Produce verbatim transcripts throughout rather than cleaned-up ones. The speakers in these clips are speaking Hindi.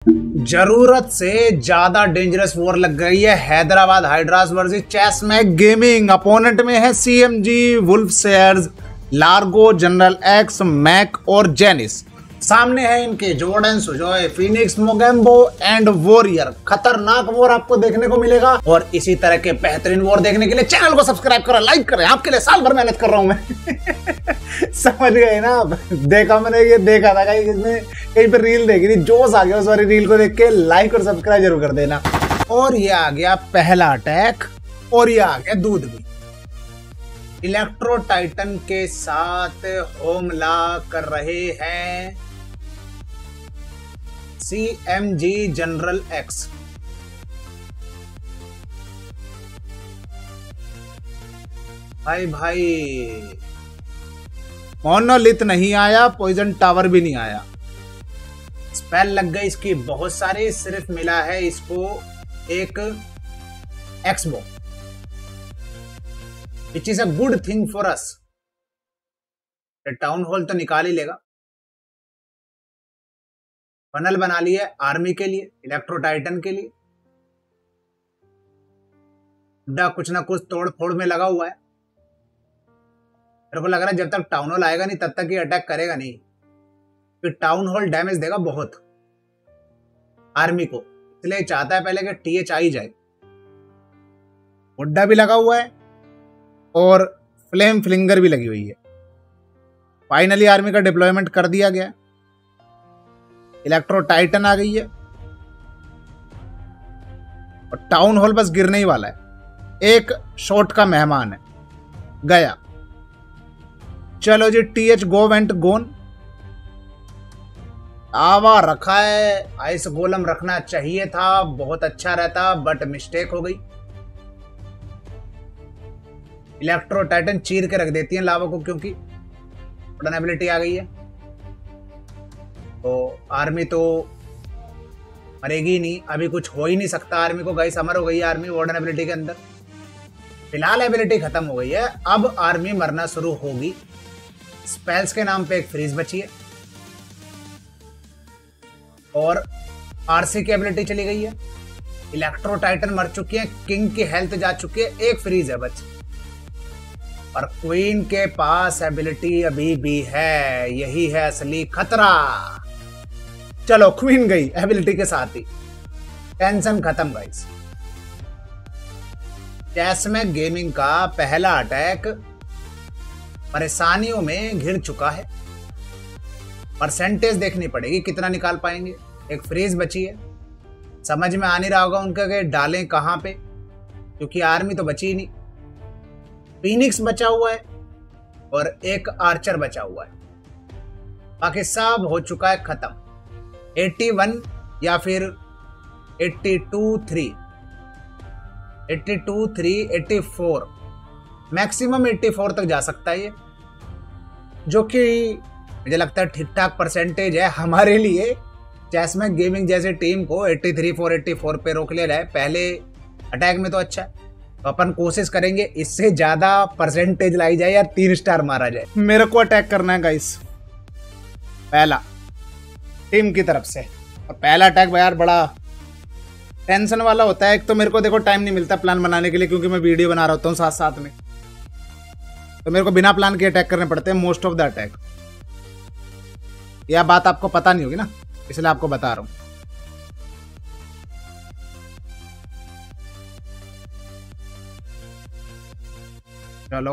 जरूरत से ज्यादा डेंजरस वॉर लग गई है Hyderabad Hydras versus Chessmac gaming. Opponent में है CMG, Wolfshares, Largo, general X, Mac और जेनिस। सामने है इनके Jordan, Sujoy, Phoenix, Mogambo and warrior. खतरनाक वॉर आपको देखने को मिलेगा और इसी तरह के बेहतरीन वॉर देखने के लिए चैनल को सब्सक्राइब करें, लाइक करें। आपके लिए साल भर मेहनत कर रहा हूं मैं। समझ गए ना आप? देखा मैंने, ये देखा था कहीं इसमें, कहीं पर रील देखी थी, जोश आ गया उस वाली रील को देख के। लाइक और सब्सक्राइब जरूर कर देना। और ये आ गया पहला अटैक और ये आ गया दूध भी। इलेक्ट्रो टाइटन के साथ हमला कर रहे हैं सीएमजी जनरल एक्स। भाई भाई मोनोलिथ नहीं आया, पॉइजन टावर भी नहीं आया। स्पेल लग गई इसकी बहुत सारी, सिर्फ मिला है इसको एक X bow, which is a good thing for us. Town hall तो निकाल ही लेगा। फनल बना लिया आर्मी के लिए, इलेक्ट्रो टाइटन के लिए। डा कुछ ना कुछ तोड़ फोड़ में लगा हुआ है। मेरे को लग रहा है जब तक टाउन हॉल आएगा नहीं तब तक ये अटैक करेगा नहीं, फिर टाउन हॉल डैमेज देगा बहुत आर्मी को। इसलिए चाहता है पहले कि टीएच आ ही जाए। हुड्डा भी लगा हुआ है और फ्लेम फ्लिंगर भी लगी हुई है। फाइनली आर्मी का डिप्लॉयमेंट कर दिया गया। इलेक्ट्रो टाइटन आ गई है और टाउन हॉल बस गिरने ही वाला है। एक शॉट का मेहमान है, गया। चलो जी, टीएच गो वेंट गोन। आवा रखा है, आइस गोलम रखना चाहिए था, बहुत अच्छा रहता, बट मिस्टेक हो गई। इलेक्ट्रो टाइटन चीर के रख देती है लावा को, क्योंकि एबिलिटी आ गई है। तो आर्मी तो मरेगी नहीं, अभी कुछ हो ही नहीं सकता आर्मी को। गाइस अमर हो गई है आर्मी वार्डन एबिलिटी के अंदर। फिलहाल एबिलिटी खत्म हो गई है, अब आर्मी मरना शुरू होगी। स्पेल्स के नाम पे एक फ्रीज बची है और आरसी की एबिलिटी चली गई है। इलेक्ट्रो टाइटन मर चुकी है, किंग की हेल्थ जा चुकी है, एक फ्रीज है बच। और क्वीन के पास एबिलिटी अभी भी है, यही है असली खतरा। चलो क्वीन गई एबिलिटी के साथ ही, टेंशन खत्म गाइस। चेसमैक गेमिंग का पहला अटैक परेशानियों में घिर चुका है। परसेंटेज देखनी पड़ेगी कितना निकाल पाएंगे। एक फ्रीज बची है, समझ में आ नहीं रहा होगा उनका कि डालें कहां पे, क्योंकि आर्मी तो बची ही नहीं। फिनिक्स बचा हुआ है और एक आर्चर बचा हुआ है, बाकी सब हो चुका है खत्म। इक्यासी या फिर बयासी तीन बयासी तीन चौरासी, मैक्सिमम चौरासी तक जा सकता है ये, जो कि मुझे लगता है ठीक ठाक परसेंटेज है हमारे लिए। चेसमैक गेमिंग जैसे टीम को तिरासी चार चौरासी पे रोक ले रहा है पहले अटैक में, तो अच्छा है। तो अपन कोशिश करेंगे इससे ज्यादा परसेंटेज लाई जाए या तीन स्टार मारा जाए। मेरे को अटैक करना है गाइस पहला टीम की तरफ से, और पहला अटैक यार बड़ा टेंशन वाला होता है। एक तो मेरे को देखो टाइम नहीं मिलता प्लान बनाने के लिए, क्योंकि मैं वीडियो बना रहा होता हूँ साथ साथ में, तो मेरे को बिना प्लान के अटैक करने पड़ते हैं मोस्ट ऑफ द अटैक। यह बात आपको पता नहीं होगी ना, इसलिए आपको बता रहा हूं। चलो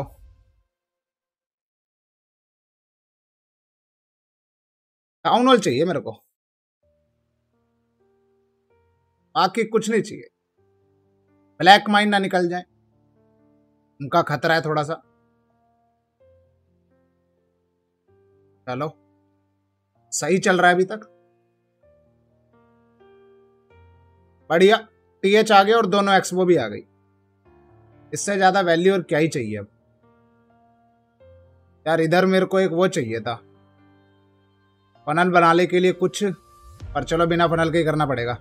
टाउन हॉल चाहिए मेरे को, बाकी कुछ नहीं चाहिए। ब्लैक माइन ना निकल जाए, उनका खतरा है थोड़ा सा। चलो सही चल रहा है अभी तक, बढ़िया। टीएच आ गया और दोनों एक्सबो भी आ गई। इससे ज्यादा वैल्यू और क्या ही चाहिए अब यार। इधर मेरे को एक वो चाहिए था फनल बनाने के लिए कुछ, पर चलो बिना फनल के ही करना पड़ेगा।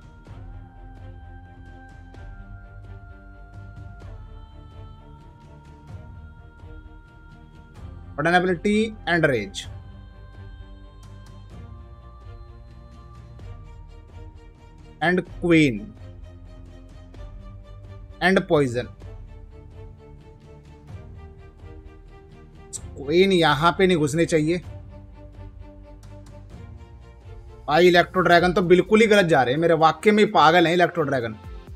Ability and range and queen and poison. Queen यहां पे नहीं घुसनी चाहिए भाई। इलेक्ट्रो ड्रैगन तो बिल्कुल ही गलत जा रहे हैं मेरे, वाक्य में पागल है इलेक्ट्रो ड्रैगन।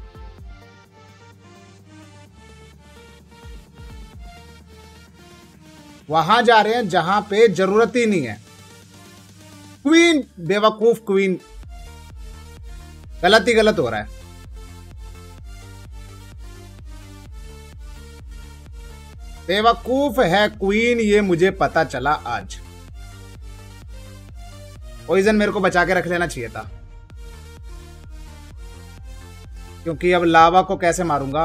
वहां जा रहे हैं जहां पे जरूरत ही नहीं है। क्वीन, बेवकूफ क्वीन, गलत ही गलत हो रहा है। बेवकूफ है क्वीन, ये मुझे पता चला आज। पॉइजन मेरे को बचा के रख लेना चाहिए था, क्योंकि अब लावा को कैसे मारूंगा,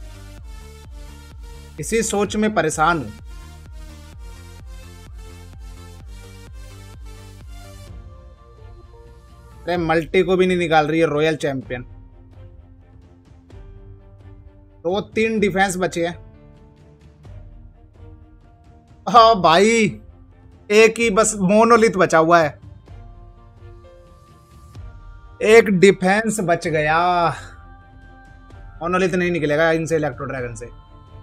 इसी सोच में परेशान हूं। अरे मल्टी को भी नहीं निकाल रही है रॉयल चैंपियन। तो वो तीन डिफेंस बचे हैं। हाँ भाई, एक ही बस मोनोलिथ बचा हुआ है, एक डिफेंस बच गया। मोनोलिथ नहीं निकलेगा इनसे, इलेक्ट्रो ड्रैगन से।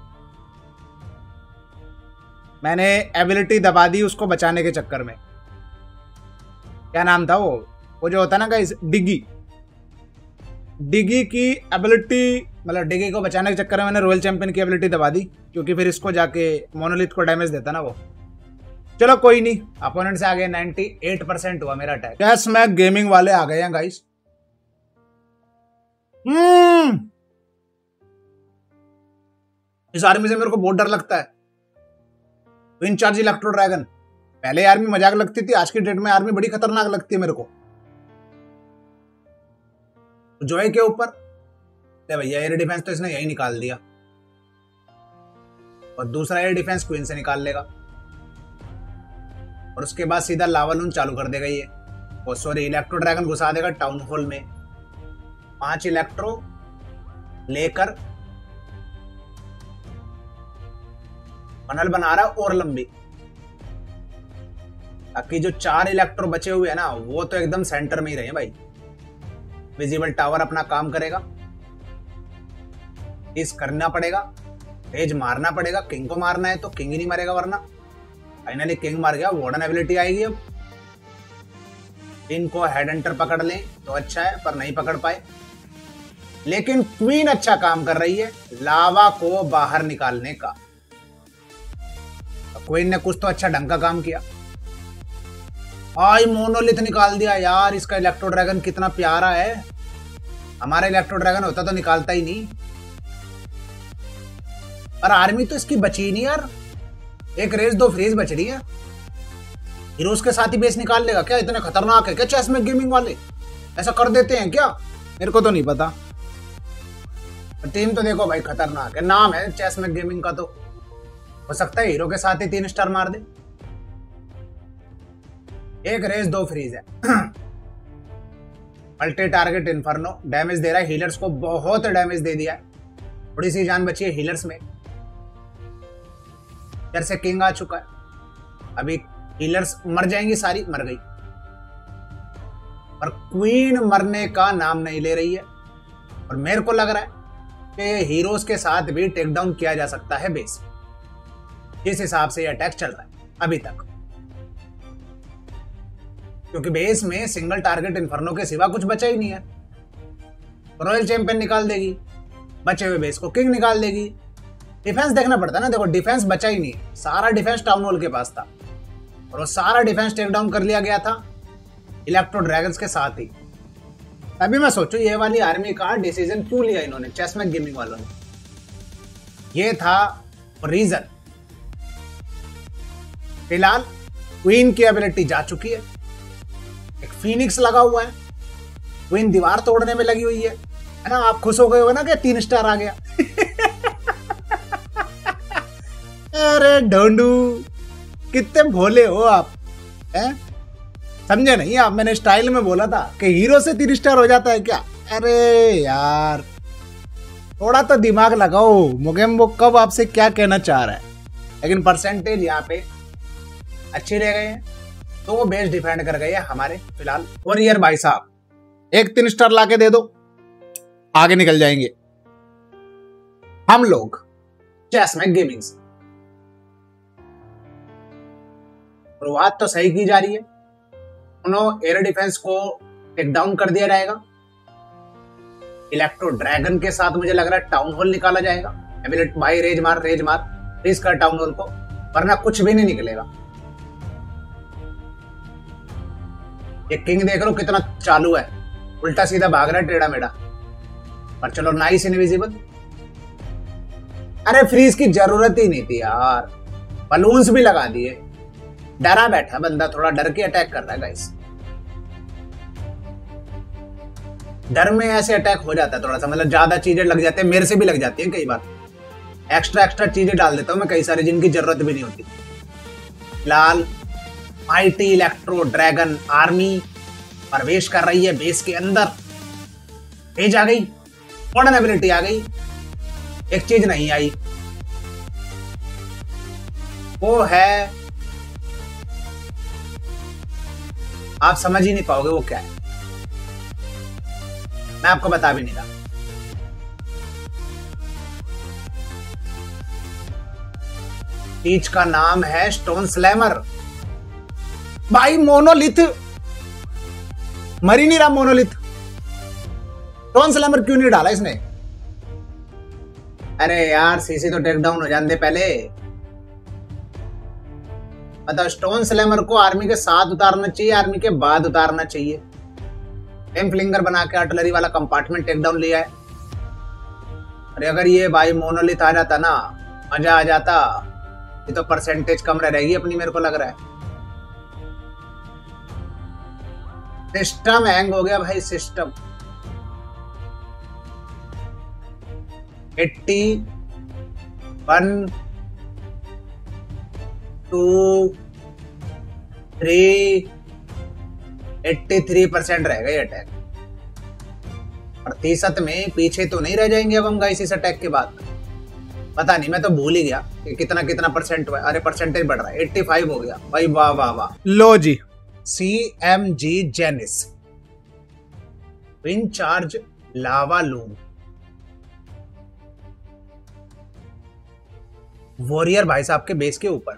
मैंने एबिलिटी दबा दी उसको बचाने के चक्कर में। क्या नाम था वो वो जो होता है ना गाइस, डिगी। डिगी की एबिलिटी, मतलब डिगी को बचाने के चक्कर में मैंने रॉयल चैंपियन की एबिलिटी दबा दी, क्योंकि फिर इसको जाके मोनोलिथ को डैमेज देता ना वो। चलो कोई नहीं, अपोनेंट से आ गए। अट्ठानवे परसेंट हुआ मेरा अटैक। यस, मैं गेमिंग वाले आ गए हैं गाइस। हम्म इस आर्मी से मेरे को बहुत डर लगता है। इंचार्ज इलेक्ट्रो ड्रैगन, पहले आर्मी मजाक लगती थी, आज की डेट में आर्मी बड़ी खतरनाक लगती है मेरे को। जॉय के ऊपर भैया एयर डिफेंस तो इसने यही निकाल दिया, और दूसरा एयर डिफेंस क्वीन से निकाल लेगा, और उसके बाद सीधा लावा लून चालू कर देगा ये। और सॉरी, इलेक्ट्रो ड्रैगन घुसा देगा टाउन हॉल में। पांच इलेक्ट्रो लेकर फनल बना रहा है और लंबी, ताकि जो चार इलेक्ट्रो बचे हुए हैं ना वो तो एकदम सेंटर में ही रहे भाई। विजिबल टावर अपना काम करेगा, इस करना पड़ेगा, पेज मारना पड़ेगा। किंग को मारना है तो किंग ही नहीं मरेगा, वरना फाइनली किंग मार गया। वार्डन एबिलिटी आएगी। अब इनको हेड हंटर पकड़ लें तो अच्छा है, पर नहीं पकड़ पाए। लेकिन क्वीन अच्छा काम कर रही है लावा को बाहर निकालने का। क्वीन ने कुछ तो अच्छा ढंग का काम किया। आई मोनोलिथ निकाल दिया यार। इसका इलेक्ट्रो ड्रैगन कितना प्यारा है, हमारा इलेक्ट्रो ड्रैगन होता तो निकालता ही नहीं। और आर्मी तो इसकी बची नहीं यार, एक रेस दो फ्रीज बच रही है। हीरोज के साथ ही बेस निकाल लेगा क्या? इतने खतरनाक है क्या चेस में गेमिंग वाले? ऐसा कर देते हैं क्या? मेरे को तो नहीं पता। टीम तो देखो भाई खतरनाक है, नाम है चेस में गेमिंग का, तो हो सकता है हीरो के साथ ही तीन स्टार मार दे। एक रेस दो फ्रीज है। मल्टी टारगेट इन्फर्नो डैमेज दे रहा है, हीलर्स को बहुत डैमेज दे दिया है। थोड़ी सी जान बची है हीलर्स में। इधर से किंग आ चुका है, अभी हीलर्स मर जाएंगी, सारी मर गई। पर क्वीन मरने का नाम नहीं ले रही है, और मेरे को लग रहा है कि हीरोज के साथ भी टेक डाउन किया जा सकता है बेस, जिस हिसाब से ये अटैक चल रहा है अभी तक। क्योंकि बेस में सिंगल टारगेट इन्फर्नो के सिवा कुछ बचा ही नहीं है। रॉयल चैंपियन निकाल देगी, बचे हुए बेस को किंग निकाल देगी। डिफेंस देखना पड़ता है ना, देखो डिफेंस बचा ही नहीं, सारा डिफेंस टाउन हॉल के पास था, और वो सारा डिफेंस टेक डाउन कर लिया गया था इलेक्ट्रो ड्रैगन्स के साथ ही। अभी मैं सोचू ये वाली आर्मी का डिसीजन क्यों लिया इन्होंने, चेस में गेमिंग वालों ने। ये था रीजन। फिलहाल क्वीन की एबिलिटी जा चुकी है, एक फीनिक्स लगा हुआ है, क्वीन दीवार तोड़ने में लगी हुई है है ना। आप खुश हो गए हो ना कि तीन स्टार आ गया। अरे ढोंडू, कितने भोले हो आप, हैं? समझे नहीं आप? मैंने स्टाइल में बोला था कि हीरो से तीन स्टार हो जाता है क्या? अरे यार, थोड़ा तो दिमाग लगाओ। मोगेम्बो कब आपसे क्या कहना चाह रहा है, लेकिन परसेंटेज यहाँ पे अच्छी रह गए हैं, तो वो बेस डिफेंड कर गए हमारे फिलहाल। और यार भाई साहब, एक तीन स्टार लाके दे दो, आगे निकल जाएंगे हम लोग चेसमैक गेमिंग से। शुरुआत तो सही की जा रही है, उन्होंने एयर डिफेंस को टेक डाउन कर दिया जाएगा। इलेक्ट्रो ड्रैगन के साथ मुझे लग रहा है टाउन हॉल निकाला जाएगा। एबिलिट भाई रेज मार रेज मार रेज कर टाउन हॉल को, वरना कुछ भी नहीं निकलेगा। ये किंग देख लो कितना चालू है, उल्टा सीधा भाग रहा है टेढ़ा मेढ़ा। पर चलो नाइस इनविजिबल। अरे फ्रीज की जरूरत ही नहीं थी यार, बलून्स भी लगा दिए। डरा बैठा बंदा, थोड़ा डर के अटैक कर रहा है गाइस। डर में ऐसे अटैक हो जाता है थोड़ा सा, मतलब ज्यादा चीजें लग जाती है, मेरे से भी लग जाती हैं कई बार। एक्स्ट्रा एक्स्ट्रा चीजें डाल देता हूं मैं कई सारी, जिनकी जरूरत भी नहीं होती। फिलहाल माइटी इलेक्ट्रो ड्रैगन आर्मी प्रवेश कर रही है बेस के अंदर। तेज आ गई, मॉडर्न एबिलिटी आ गई, एक चीज नहीं आई, वो है, आप समझ ही नहीं पाओगे वो क्या है, मैं आपको बता भी नहीं रहा। चीज का नाम है स्टोन स्लैमर। भाई मोनोलिथ मर ही नहीं रहा, मोनोलिथ स्टोन स्लैमर क्यों नहीं डाला इसने? अरे यार सीसी तो टेक डाउन हो जाते पहले। मतलब स्टोन स्लैमर को आर्मी के साथ उतारना चाहिए, आर्मी के बाद उतारना चाहिए। एम फ्लिंगर बना के आर्टिलरी वाला कंपार्टमेंट टेक डाउन लिया है। अरे अगर ये भाई मोनोलिथ आ जाता ना, मजा आ जाता। ये तो परसेंटेज कम रह रहेगी अपनी, मेरे को लग रहा है। सिस्टम हैंग हो गया भाई, system. Eighty one two three eighty three percent रहेगा ये अटैक। प्रतिशत में पीछे तो नहीं रह जाएंगे अब हम गाइस इस अटैक के बाद। पता नहीं, मैं तो भूल ही गया कि कितना कितना परसेंट हुआ। अरे परसेंटेज बढ़ रहा है, पचासी हो गया भाई, वाह वाह वाह। लो जी, C M G Janis wind charge lavaloon warrior भाई साहब के बेस के ऊपर।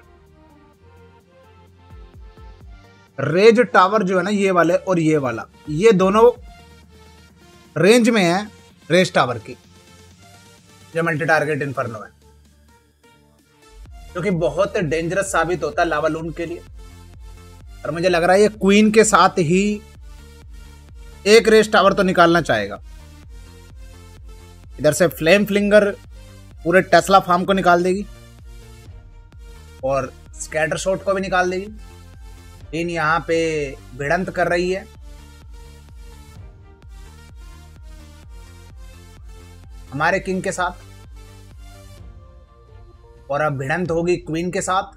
रेज टावर जो है ना, ये वाले और ये वाला, ये दोनों रेंज में है रेज टावर की, जो मल्टी टारगेट इन्फर्नो है, जो कि बहुत डेंजरस साबित होता है लावा लून के लिए। और मुझे लग रहा है ये क्वीन के साथ ही एक रेज टावर तो निकालना चाहेगा। इधर से फ्लेम फ्लिंगर पूरे टेस्ला फार्म को निकाल देगी और स्कैटर शॉट को भी निकाल देगी। इन यहां पे भिड़ंत कर रही है। हमारे किंग के साथ, और अब भिड़ंत होगी क्वीन के साथ।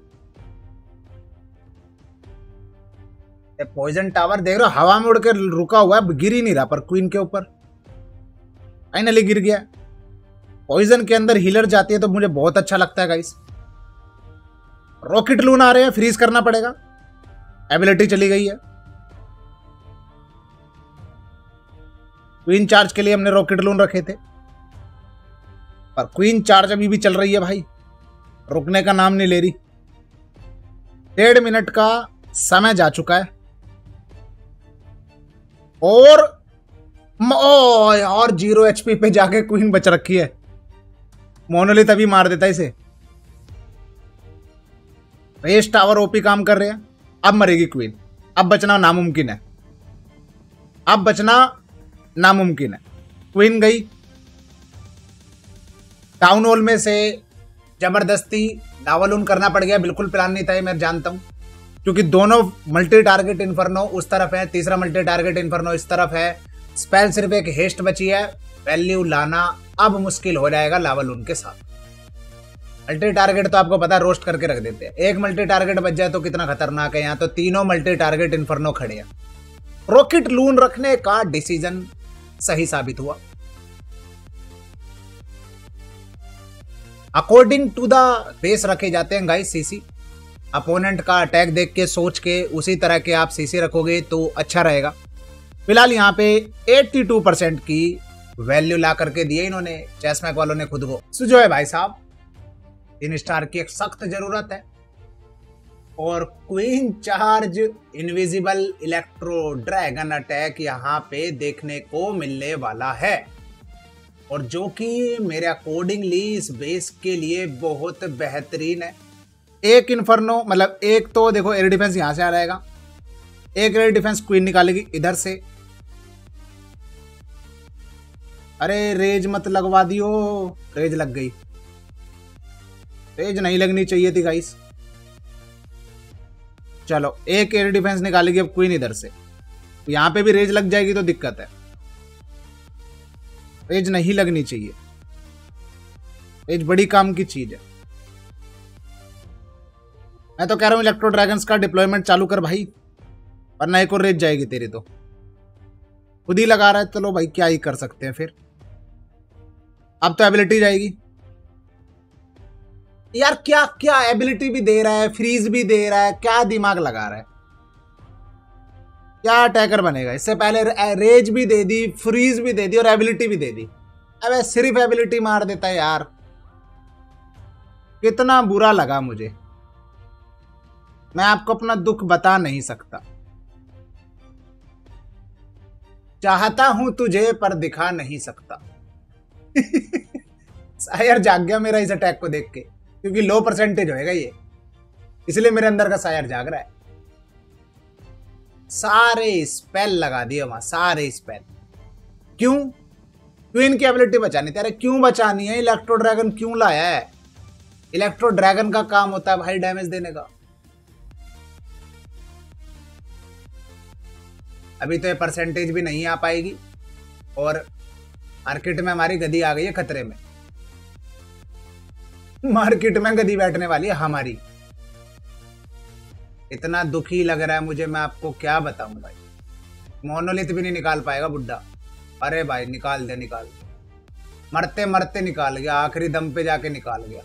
पॉइजन टावर देख रहे हो, हवा में उड़ के रुका हुआ है, गिर ही नहीं रहा, पर क्वीन के ऊपर फाइनली गिर गया। पॉइजन के अंदर हीलर जाती है तो मुझे बहुत अच्छा लगता है गाइस। रॉकेट लून आ रहे हैं, फ्रीज करना पड़ेगा। एबिलिटी चली गई है। क्वीन चार्ज के लिए हमने रॉकेट लून रखे थे, पर क्वीन चार्ज अभी भी चल रही है भाई, रुकने का नाम नहीं ले रही। डेढ़ मिनट का समय जा चुका है और ओ, और जीरो एचपी पे जाके क्वीन बच रखी है। मोनोलिथ अभी मार देता इसे। रेस टावर ओपी काम कर रहे हैं। अब मरेगी क्वीन, अब बचना नामुमकिन है, अब बचना नामुमकिन है। क्वीन गई। टाउन हॉल में से जबरदस्ती लावालून करना पड़ गया, बिल्कुल प्लान नहीं था ये, मैं जानता हूं, क्योंकि दोनों मल्टी टारगेट इन्फर्नो उस तरफ है, तीसरा मल्टी टारगेट इन्फर्नो इस तरफ है। स्पेल सिर्फ एक हेस्ट बची है, वैल्यू लाना अब मुश्किल हो जाएगा लावालून के साथ। मल्टी टारगेट तो आपको पता है रोस्ट करके रख देते हैं। एक मल्टी टारगेट बच जाए तो कितना खतरनाक है। यहाँ तो तीनों मल्टी टारगेट इन्फर्नो खड़े हैं। रॉकेट लून रखने का डिसीजन सही साबित हुआ। अकॉर्डिंग टू द बेस रखे जाते हैं गाइस सीसी। अपोनेंट का अटैक देख के सोच के उसी तरह के आप सीसी रखोगे तो अच्छा रहेगा। फिलहाल यहाँ पे बयासी परसेंट की वैल्यू ला करके दिए इन्होंने, चेसमैक वालों ने खुद को। सो जो है भाई साहब, तीन स्टार की एक सख्त जरूरत है। और queen charge invisible electro dragon attack यहाँ पे देखने को मिलने वाला है, और जो कि मेरे अकॉर्डिंगली इस बेस के लिए बहुत बेहतरीन है। एक इन्फर्नो, मतलब एक तो देखो एयर डिफेंस यहाँ से आ जाएगा, एक एयर डिफेंस क्वीन निकालेगी इधर से। अरे रेज मत लगवा दियो, रेज लग गई। रेज नहीं लगनी चाहिए थी गाइस। चलो एक एयर डिफेंस निकालेगी अब क्वीन इधर से, यहां पे भी रेज लग जाएगी तो दिक्कत है। रेज नहीं लगनी चाहिए, रेज बड़ी काम की चीज है। मैं तो कह रहा हूं इलेक्ट्रो ड्रैगन्स का डिप्लॉयमेंट चालू कर भाई, वरना एक और रेज जाएगी तेरी तो। खुद ही लगा रहा है, चलो भाई क्या ही कर सकते हैं फिर। अब तो एबिलिटी जाएगी यार, क्या क्या एबिलिटी भी दे रहा है, फ्रीज भी दे रहा है, क्या दिमाग लगा रहा है, क्या अटैकर बनेगा। इससे पहले रेज भी दे दी, फ्रीज भी दे दी और एबिलिटी भी दे दी। अबे सिर्फ एबिलिटी मार देता है यार, कितना बुरा लगा मुझे। मैं आपको अपना दुख बता नहीं सकता। चाहता हूं तुझे पर दिखा नहीं सकता। शायर जाग गया मेरा इस अटैक को देख के, क्योंकि लो परसेंटेज होएगा ये, इसलिए मेरे अंदर का शायर जाग रहा है। सारे स्पेल लगा दिए वहां, सारे स्पेल। क्यों? क्वीन की एबिलिटी बचानी थी। अरे क्यों बचानी है? इलेक्ट्रो ड्रैगन क्यों लाया है? इलेक्ट्रो ड्रैगन का काम होता है भाई डैमेज देने का। अभी तो ये परसेंटेज भी नहीं आ पाएगी, और मार्केट में हमारी गदी आ गई है खतरे में। मार्केट में गदी बैठने वाली है हमारी। इतना दुखी लग रहा है मुझे, मैं आपको क्या बताऊं भाई। मोनोलिथ भी नहीं निकाल पाएगा बुड्ढा। अरे भाई निकाल दे, निकाल दे, मरते मरते निकाल गया, आखिरी दम पे जाके निकाल गया।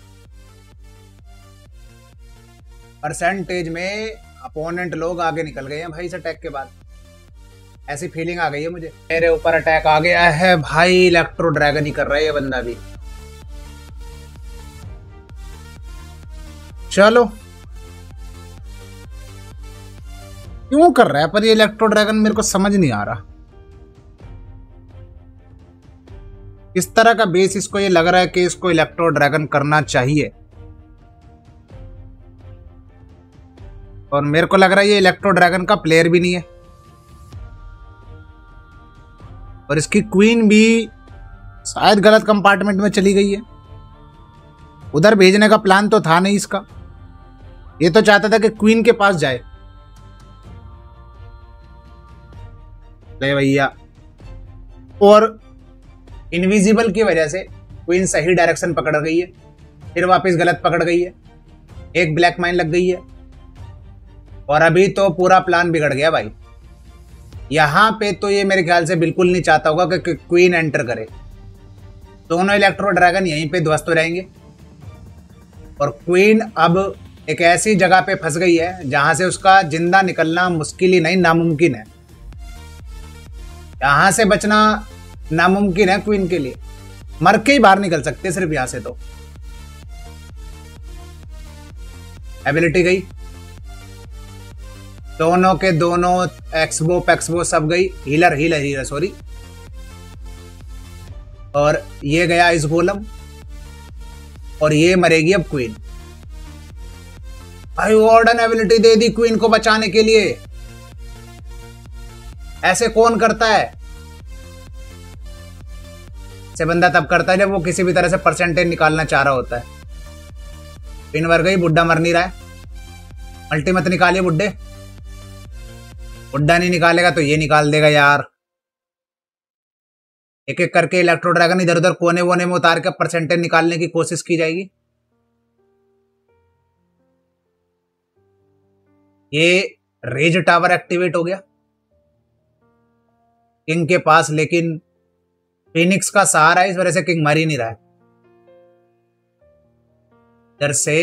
परसेंटेज में अपोनेंट लोग आगे निकल गए हैं भाई इस अटैक के बाद, ऐसी फीलिंग आ गई है मुझे। मेरे ऊपर अटैक आ गया है भाई, इलेक्ट्रो ड्रैगन ही कर रहा है ये बंदा भी। चलो क्यों कर रहा है पर ये इलेक्ट्रो ड्रैगन, मेरे को समझ नहीं आ रहा। इस तरह का बेस इसको ये लग रहा है कि इसको इलेक्ट्रो ड्रैगन करना चाहिए, और मेरे को लग रहा है ये इलेक्ट्रो ड्रैगन का प्लेयर भी नहीं है। और इसकी क्वीन भी शायद गलत कंपार्टमेंट में चली गई है। उधर भेजने का प्लान तो था नहीं इसका, ये तो चाहता था कि क्वीन के पास जाए। ले भैया, और इनविजिबल की वजह से क्वीन सही डायरेक्शन पकड़ गई है, फिर वापस गलत पकड़ गई है, एक ब्लैक माइन लग गई है, और अभी तो पूरा प्लान बिगड़ गया भाई। यहां पे तो ये मेरे ख्याल से बिल्कुल नहीं चाहता होगा कि क्वीन एंटर करे। दोनों इलेक्ट्रो ड्रैगन यहीं पे ध्वस्त हो जाएंगे, और क्वीन अब एक ऐसी जगह पे फंस गई है जहां से उसका जिंदा निकलना मुश्किल ही नहीं नामुमकिन है। यहां से बचना नामुमकिन है क्वीन के लिए, मर के ही बाहर निकल सकते सिर्फ यहां से। तो एबिलिटी गई, दोनों के दोनों एक्सबो पैक्सबो सब गई, हीलर हीलर हीलर सॉरी, और ये गया इस गोलम, और ये मरेगी अब क्वीन। भाई वार्डन एबिलिटी दे दी क्वीन को बचाने के लिए। ऐसे कौन करता है? से बंदा तब करता है जब वो किसी भी तरह से परसेंटेज निकालना चाह रहा होता है। पिन मर गई, बुड्ढा मर नहीं रहा है। अल्टी मत निकालिए बुड्ढे, बुड्ढा नहीं निकालेगा तो ये निकाल देगा यार। एक एक करके इलेक्ट्रो ड्रैगन इधर उधर कोने वोने में उतार के परसेंटेज निकालने की कोशिश की जाएगी। ये रेज टावर एक्टिवेट हो गया किंग के पास, लेकिन फिनिक्स का सहारा है, इस वजह से किंग मर ही नहीं रहा है। इधर से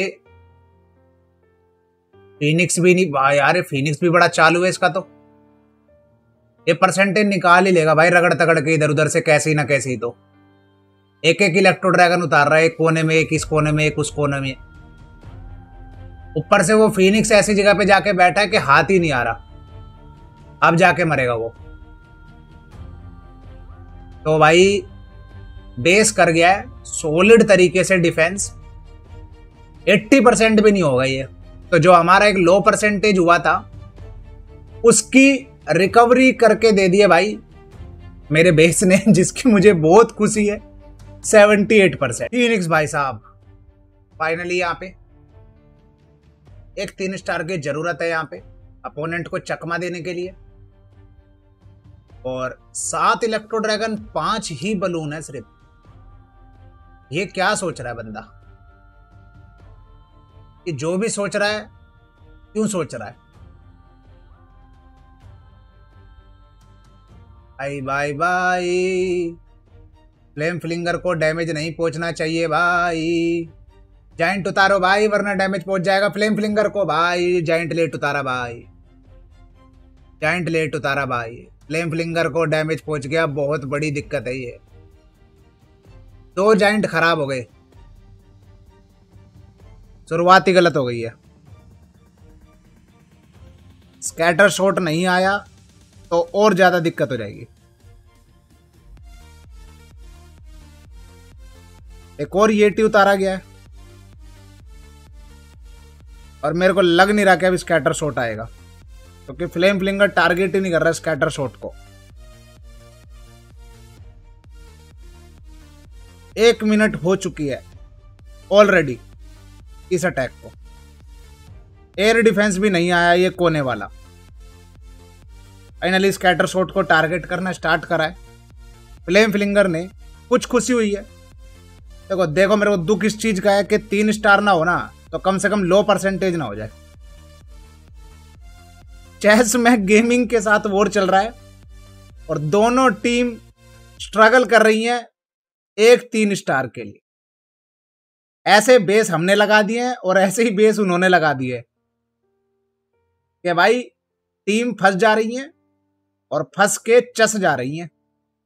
फिनिक्स भी नहीं, वाह यार फिनिक्स भी बड़ा चालू है इसका तो। ये परसेंटेज निकाल ही लेगा भाई रगड़ तगड़ के इधर उधर से, कैसे ही ना कैसे ही। तो एक एक इलेक्ट्रो ड्रैगन उतार रहा है, एक कोने में, एक इस कोने में, एक उस कोने में। ऊपर से वो फीनिक्स ऐसी जगह पे जाके बैठा है कि हाथ ही नहीं आ रहा, अब जाके मरेगा वो। तो भाई बेस कर गया है सॉलिड तरीके से डिफेंस, अस्सी परसेंट भी नहीं होगा ये। तो जो हमारा एक लो परसेंटेज हुआ था उसकी रिकवरी करके दे दिए भाई मेरे बेस ने, जिसकी मुझे बहुत खुशी है। अठहत्तर परसेंट फीनिक्स भाई साहब फाइनली यहाँ पे एक तीन स्टार की जरूरत है यहाँ पे अपोनेंट को चकमा देने के लिए। और सात इलेक्ट्रो ड्रैगन, पांच ही बलून है सिर्फ। ये क्या सोच रहा है बंदा, कि जो भी सोच रहा है क्यों सोच रहा है? Bye bye bye, flame flinger को डैमेज नहीं पहुंचना चाहिए भाई। जाइंट उतारो भाई वरना डैमेज पहुंच जाएगा फ्लेम फ्लिंगर को भाई। जाइंट लेट उतारा भाई, जाइंट लेट उतारा भाई, फ्लेम फ्लिंगर को डैमेज पहुंच गया। बहुत बड़ी दिक्कत है ये, दो जाइंट खराब हो गए, शुरुआत ही गलत हो गई है। स्कैटर शॉट नहीं आया तो और ज्यादा दिक्कत हो जाएगी। एक और येटी उतारा गया है और मेरे को लग नहीं रहा कि अब स्कैटर शॉट आएगा, क्योंकि फ्लेम फ्लिंगर टारगेट ही नहीं कर रहा स्कैटर शॉट को। एक मिनट हो चुकी है ऑलरेडी इस अटैक को। एयर डिफेंस भी नहीं आया ये कोने वाला। फाइनली स्कैटर शॉट को टारगेट करना स्टार्ट करा है फ्लेम फ्लिंगर ने। कुछ खुशी हुई है। देखो देखो मेरे को दुख इस चीज का है कि तीन स्टार ना हो ना तो कम से कम लो परसेंटेज ना हो जाए। चेस में गेमिंग के साथ वॉर चल रहा है और दोनों टीम स्ट्रगल कर रही हैं एक तीन स्टार के लिए। ऐसे बेस हमने लगा दिए हैं और ऐसे ही बेस उन्होंने लगा दिए कि भाई टीम फंस जा रही है और फंस के चस जा रही है।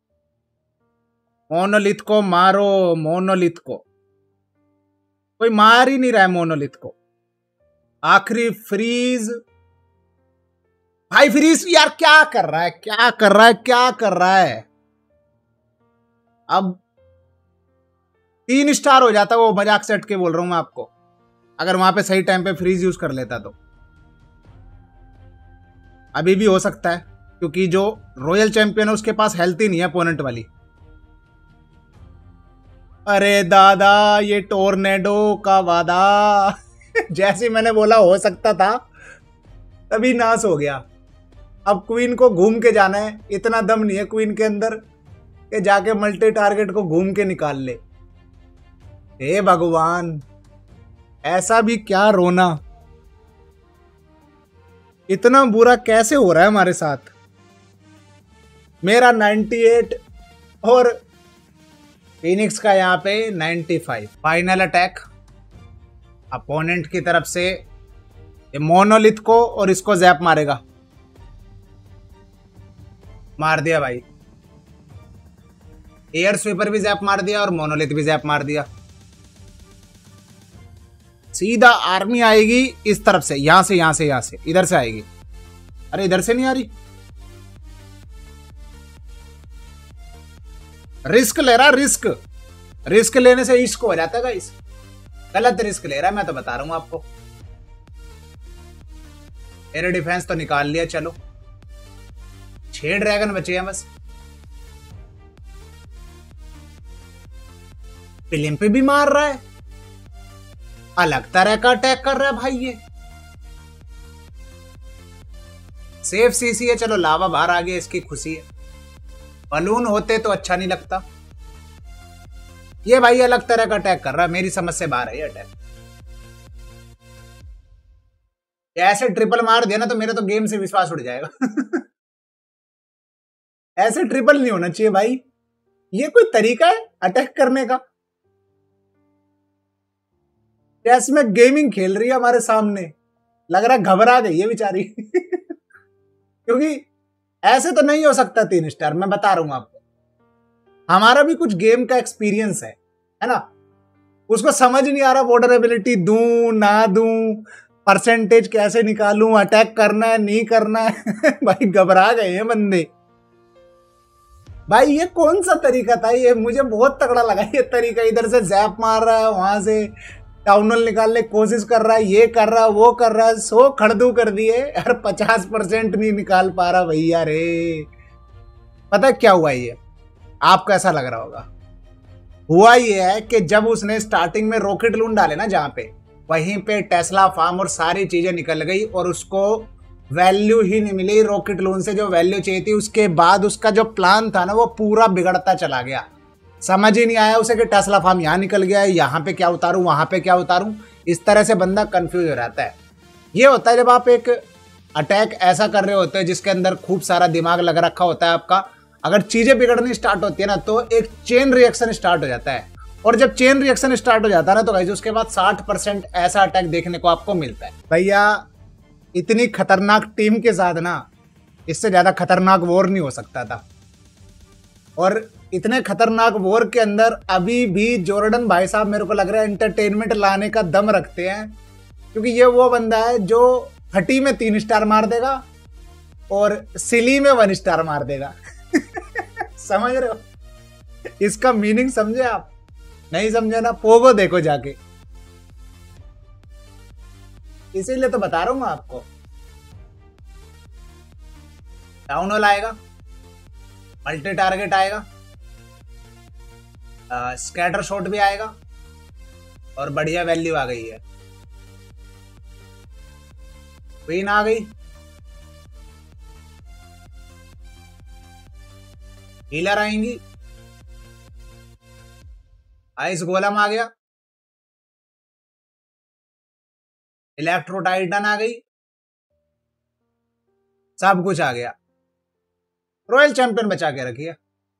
मोनोलिथ को मारो, मोनोलिथ को। कोई मार ही नहीं रहा है मोनोलिथ को। आखिरी फ्रीज भाई, फ्रीज यार क्या कर रहा है, क्या कर रहा है, क्या कर रहा है। अब तीन स्टार हो जाता, वो मजाक से हटके बोल रहा हूं मैं आपको, अगर वहां पे सही टाइम पे फ्रीज यूज कर लेता तो। अभी भी हो सकता है क्योंकि जो रॉयल चैंपियन है उसके पास हेल्थ ही नहीं है अपोनेंट वाली। अरे दादा ये टोर्नेडो का वादा जैसे मैंने बोला हो सकता था तभी नाश हो गया। अब क्वीन को घूम के जाना है, इतना दम नहीं है क्वीन के अंदर कि जाके मल्टी टारगेट को घूम के निकाल ले। हे भगवान, ऐसा भी क्या रोना, इतना बुरा कैसे हो रहा है हमारे साथ। मेरा अट्ठानवे और फीनिक्स का यहाँ पे पचानवे। फाइनल अटैक अपोनेंट की तरफ से, ये मोनोलिथ को और इसको जैप मारेगा। मार दिया भाई, एयर स्वीपर भी जैप मार दिया और मोनोलिथ भी जैप मार दिया। सीधा आर्मी आएगी इस तरफ से, यहां से यहां से यहां से इधर से आएगी। अरे इधर से नहीं आ रही, रिस्क ले रहा, रिस्क रिस्क लेने से इश्क हो जाता है गाइस। गलत रिस्क ले रहा है, मैं तो बता रहा हूं आपको। एयर डिफेंस तो निकाल लिया, चलो छह ड्रैगन बचे हैं बस। फिल्म पे भी मार रहा है, अलग तरह का अटैक कर रहा है भाई ये। सेफ सीसी है, चलो लावा बाहर आ गया, इसकी खुशी है। बलून होते तो अच्छा नहीं लगता। ये भाई अलग तरह का अटैक कर रहा है, मेरी समझ से बाहर है ये अटैक। ऐसे ट्रिपल मार दिया ना तो मेरा तो गेम से विश्वास उड़ जाएगा ऐसे ट्रिपल नहीं होना चाहिए भाई, ये कोई तरीका है अटैक करने का? चेस में गेमिंग खेल रही है हमारे सामने, लग रहा है घबरा गई है बेचारी क्योंकि ऐसे तो नहीं हो सकता तीन स्टार, मैं बता रहा हूं आपको। हमारा भी कुछ गेम का एक्सपीरियंस है है ना। उसको समझ नहीं आ रहा वोल्नरेबिलिटी दूं ना दूं, परसेंटेज कैसे निकालूं, अटैक करना है नहीं करना है भाई घबरा गए हैं बंदे। भाई ये कौन सा तरीका था, ये मुझे बहुत तगड़ा लगा ये तरीका। इधर से जैप मार रहा है, वहां से टाउनल निकालने की कोशिश कर रहा है, ये कर रहा है वो कर रहा है, सो खड़दू कर दिए यार, पचास परसेंट नहीं निकाल पा रहा भैया रे। पता है क्या हुआ, ये आपको ऐसा लग रहा होगा, हुआ ये है कि जब उसने स्टार्टिंग में रॉकेट लून डाले ना जहां पे, वहीं पे टेस्ला फार्म और सारी चीजें निकल गई और उसको वैल्यू ही नहीं मिली रॉकेट लून से जो वैल्यू चाहिए थी। उसके बाद उसका जो प्लान था ना वो पूरा बिगड़ता चला गया, समझ ही नहीं आया उसे कि टेस्ला फार्म यहाँ निकल गया है, यहाँ पे क्या उतारूं वहां पे क्या उतारूं। इस तरह से बंदा कंफ्यूज हो रहता है। ये होता है जब आप एक अटैक ऐसा कर रहे होते हैं जिसके अंदर खूब सारा दिमाग लग रखा होता है आपका। अगर चीजें बिगड़नी स्टार्ट होती है ना तो एक चेन रिएक्शन स्टार्ट हो जाता है, और जब चेन रिएक्शन स्टार्ट हो जाता है ना तो गाइस उसके बाद साठ परसेंट ऐसा अटैक देखने को आपको मिलता है। भैया इतनी खतरनाक टीम के साथ ना इससे ज्यादा खतरनाक वॉर नहीं हो सकता था। और इतने खतरनाक वॉर के अंदर अभी भी जॉर्डन भाई साहब मेरे को लग रहा है एंटरटेनमेंट लाने का दम रखते हैं, क्योंकि ये वो बंदा है जो हटी में तीन स्टार मार देगा और सिली में वन स्टार मार देगा समझ रहे हो इसका मीनिंग? समझे आप? नहीं समझे ना, पोगो देखो जाके। इसीलिए तो बता रहा हूं मैं आपको। डाउन होल आएगा, मल्टी टारगेट आएगा, स्कैटर शॉट भी आएगा और बढ़िया वैल्यू आ गई है। क्वीन आ गई, हीलर आएंगी, आइस गोलम आ गया, इलेक्ट्रो टाइटन आ गई, सब कुछ आ गया। रॉयल चैंपियन बचा के रखिए।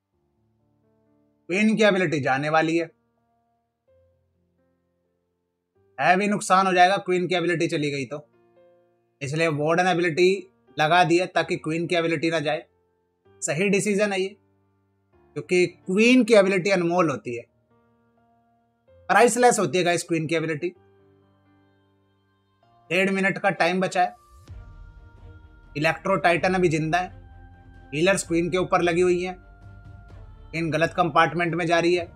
क्वीन की एबिलिटी जाने वाली है, हैवी नुकसान हो जाएगा क्वीन की एबिलिटी चली गई तो, इसलिए वार्डन एबिलिटी लगा दी है ताकि क्वीन की एबिलिटी ना जाए। सही डिसीजन है ये, क्योंकि क्वीन की एबिलिटी अनमोल होती है, प्राइसलेस होती है गाइस क्वीन की एबिलिटी। डेढ़ मिनट का टाइम बचा है, इलेक्ट्रो टाइटन अभी जिंदा है, हीलर्स क्वीन के ऊपर लगी हुई है, इन गलत कंपार्टमेंट में जा रही है।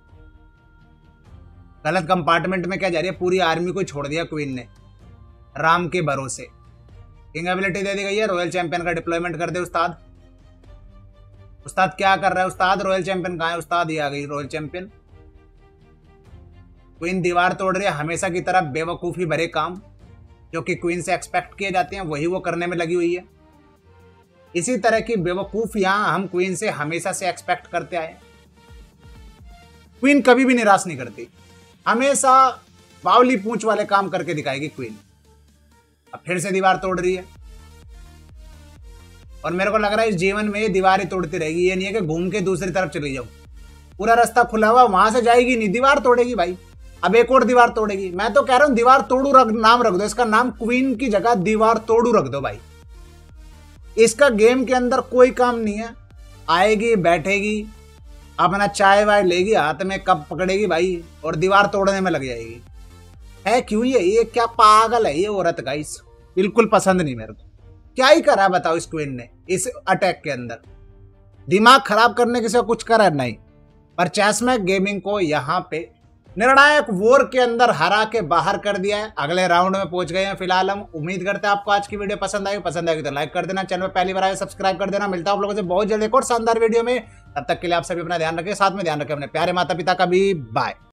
गलत कंपार्टमेंट में क्या जा रही है, पूरी आर्मी को छोड़ दिया क्वीन ने राम के भरोसे। किंग एबिलिटी दे दी गई है, रॉयल चैंपियन का डिप्लॉयमेंट कर दे उस्ताद। उस्ताद क्या कर रहा है उस्ताद? रॉयल चैंपियन कहाँ है उस्ताद? ये आ गई रॉयल चैंपियन। क्वीन दीवार तोड़ रही है, हमेशा की तरह बेवकूफी भरे काम जो कि क्वीन से एक्सपेक्ट किए जाते हैं वही वो करने में लगी हुई है। इसी तरह की बेवकूफियां हम क्वीन से हमेशा से एक्सपेक्ट करते आए। क्वीन कभी भी निराश नहीं करती, हमेशा बावली पूंछ वाले काम करके दिखाएगी क्वीन। अब फिर से दीवार तोड़ रही है और मेरे को लग रहा है इस जीवन में ये दीवार ही तोड़ती रहेगी। ये नहीं है कि घूम के दूसरी तरफ चली जाऊं, पूरा रास्ता खुला हुआ वहां से जाएगी नहीं, दीवार तोड़ेगी भाई। अब एक और दीवार तोड़ेगी। मैं तो कह रहा हूं दीवार तोड़ू रख, नाम रख दो इसका, नाम क्वीन की जगह दीवार तोड़ू रख दो भाई। इसका गेम के अंदर कोई काम नहीं है, आएगी बैठेगी अपना चाय वाय लेगी हाथ में, कप पकड़ेगी भाई और दीवार तोड़ने में लग जाएगी। है क्यों ये ये क्या पागल है ये औरत गाइस, बिल्कुल पसंद नहीं मेरे को। क्या ही करा बताओ इस क्वीन ने इस अटैक के अंदर? दिमाग खराब करने के सिवा कुछ करा नहीं। पर चेसमैक गेमिंग को यहाँ पे निर्णायक वॉर के अंदर हरा के बाहर कर दिया है, अगले राउंड में पहुंच गए हैं फिलहाल हम। उम्मीद करते हैं आपको आज की वीडियो पसंद आई। पसंद आएगी तो लाइक कर देना, चैनल में पहली बार आए सब्सक्राइब कर देना। मिलता है आप लोगों से बहुत जल्द एक और शानदार वीडियो में, तब तक के लिए आप सभी अपना ध्यान रखें, साथ में ध्यान रखें अपने प्यारे माता पिता का भी। बाय।